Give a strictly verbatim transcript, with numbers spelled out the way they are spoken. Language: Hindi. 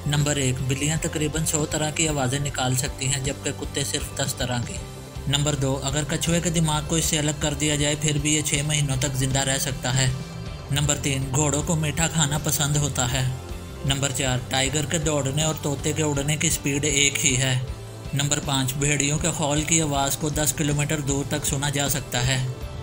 नंबर एक, बिल्लियाँ तकरीबन सौ तरह की आवाज़ें निकाल सकती हैं, जबकि कुत्ते सिर्फ दस तरह की। नंबर दो, अगर कछुए के दिमाग को इससे अलग कर दिया जाए फिर भी ये छः महीनों तक जिंदा रह सकता है। नंबर तीन, घोड़ों को मीठा खाना पसंद होता है। नंबर चार, टाइगर के दौड़ने और तोते के उड़ने की स्पीड एक ही है। नंबर पाँच, भेड़ियों के हॉल की आवाज़ को दस किलोमीटर दूर तक सुना जा सकता है।